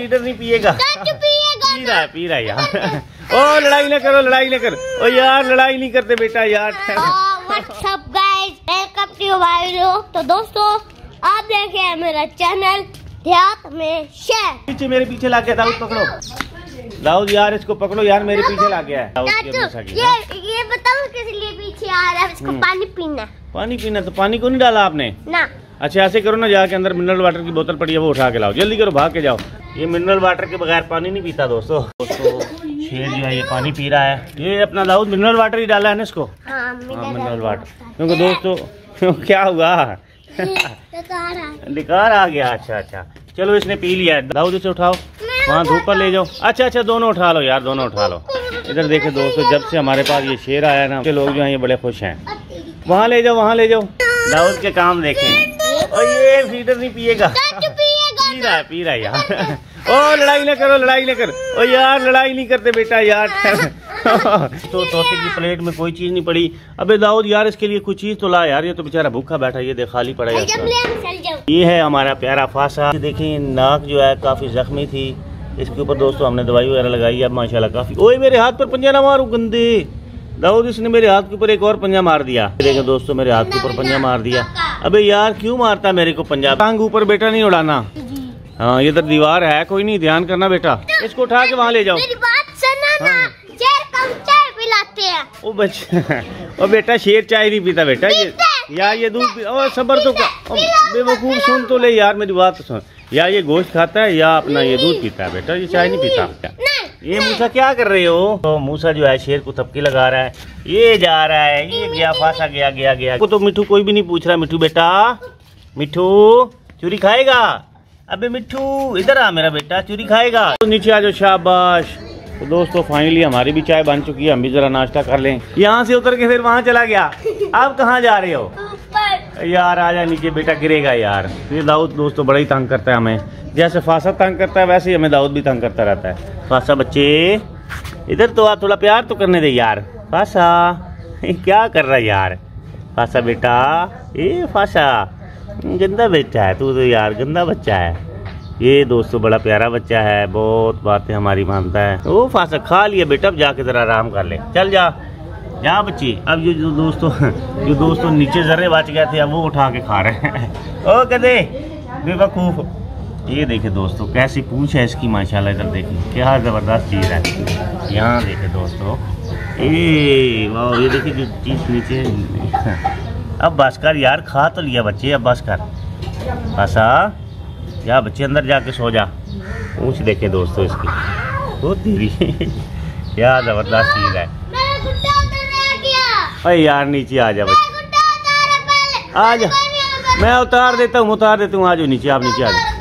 Feeder नहीं पिएगा। P रहा है यार। ओ लड़ाई ना करो, लड़ाई ना करो। ओ यार लड़ाई नहीं करते बेटा यार। What's up guys, welcome to my video. तो दोस्तों आप देखें मेरा चैनल देहात में शेयर। पीछे मेरे पीछे लग गया, दाऊद पकड़ो, दाऊद यार इसको पकड़ो यार, मेरे पीछे लग गया है। ये बताओ किस लिए पीछे आ रहा है? इसको पानी पीना। पानी पीना? तो पानी क्यों नहीं डाला आपने? ना। अच्छा ऐसे करो ना, जाके अंदर मिनरल वाटर की बोतल पड़ी है वो उठा के लाओ, जल्दी करो, भाग के जाओ। ये मिनरल वाटर के बगैर पानी नहीं पीता दोस्तों। शेर जो है ये पानी पी रहा है। ये अपना दाऊद मिनरल वाटर ही डाला है ना इसको। हाँ मिनरल वाटर, क्योंकि दोस्तों क्या हुआ लिकार आ गया। अच्छा चलो इसने पी लिया। दाऊद इसे उठाओ, वहाँ धूप पर ले जाओ। अच्छा दोनों उठा लो यार, दोनों उठा लो। इधर देखे दोस्तों, जब से हमारे पास ये शेर आया ना, लोग जो हैं ये बड़े खुश हैं। वहाँ ले जाओ, वहाँ ले जाओ। दाऊद के काम देखें। और ये फीडर नहीं पिएगा। पी रहा है यार। ओ लड़ाई ना करो, लड़ाई ना करो। ओ यार लड़ाई नहीं करते बेटा यार। तो तोते की प्लेट में कोई चीज नहीं पड़ी। अबे दाऊद यार इसके लिए कुछ चीज तो ला यार, ये तो बेचारा भूखा बैठा, ये देख खाली पड़ा है। ये है हमारा प्यारा फासा। देखिए नाक जो है काफी जख्मी थी, इसके ऊपर दोस्तों हमने दवाई वगैरह लगाई है, अब माशाल्लाह काफी। ओए मेरे हाथ पर पंजा ना मारो गंदे। दाऊद इसने मेरे हाथ के ऊपर एक और पंजा मार दिया। देखो दोस्तों मेरे हाथ के ऊपर पंजा मार दिया। अबे यार क्यों मारता मेरे को पंजा? टांग ऊपर बेटा नहीं उड़ाना। हाँ ये इधर दीवार है, कोई नहीं, ध्यान करना बेटा। इसको उठा के वहाँ ले जाओ। मेरी बात सुनो ना, शेर कम चाय पिलाते हैं। ओ बच्चा, ओ बेटा शेर चाय नहीं पीता बेटा। ये यार ये दूध ओ सबर तो बेवकूफ, सुन तो ले यार मेरी बात तो सुन। या ये गोश्त खाता है या अपना ये दूध पीता है बेटा, ये चाय नहीं पीता। ये मूसा क्या कर रहे हो? तो मूसा जो है शेर को थपकी लगा रहा है। ये जा रहा है, ये गया, फांसा गया। तो मिठू कोई भी नहीं पूछ रहा। मिठू बेटा, मिठू चूरी खाएगा? अबे मिठू इधर आ मेरा बेटा, चूरी खाएगा? तो नीचे आ जाओ, शाबाश। तो दोस्तों फाइनली हमारी भी चाय बन चुकी है, हम भी जरा नाश्ता कर लें। यहाँ से उतर के फिर वहाँ चला गया। आप कहाँ जा रहे हो? यार आजा नीचे बेटा, गिरेगा यार। ये दाऊद दोस्तों बड़ा ही तंग करता है हमें, जैसे फासा तंग करता है वैसे ही हमें दाऊद भी तंग करता रहता है। फासा बच्चे इधर तो आ, थोड़ा प्यार तो करने दे यार। फासा क्या कर रहा है यार? फासा बेटा, ये फासा गंदा बच्चा है तू तो यार, गंदा बच्चा है ये दोस्तों, बड़ा प्यारा बच्चा है, बहुत बातें हमारी मानता है। ओ फासा खा लिया बेटा, अब जाके जरा आराम कर ले, चल जा बच्ची। अब ये जो दोस्तों नीचे जर्रे बच गए थे, अब वो उठा के खा रहे हैं। ओ कदे बेवकूफ। ये देखे दोस्तों कैसी पूंछ है इसकी माशाल्लाह, इधर देखिए क्या जबरदस्त चीज है। यहाँ देखे दोस्तों, ए वाह, ये देखिए जो चीज नीचे। अब बस कर यार, खा तो लिया बच्चे, अब बस कर। फासा जा बच्चे, अंदर जाके सो जा। पूंछ देखे दोस्तों इसकी, बहुत तेरी क्या जबरदस्त चीज है। अरे यार नीचे आ जा बच्चे, आ जा, मैं उतार देता हूँ, आ जाओ नीचे, आप नीचे आ जाओ।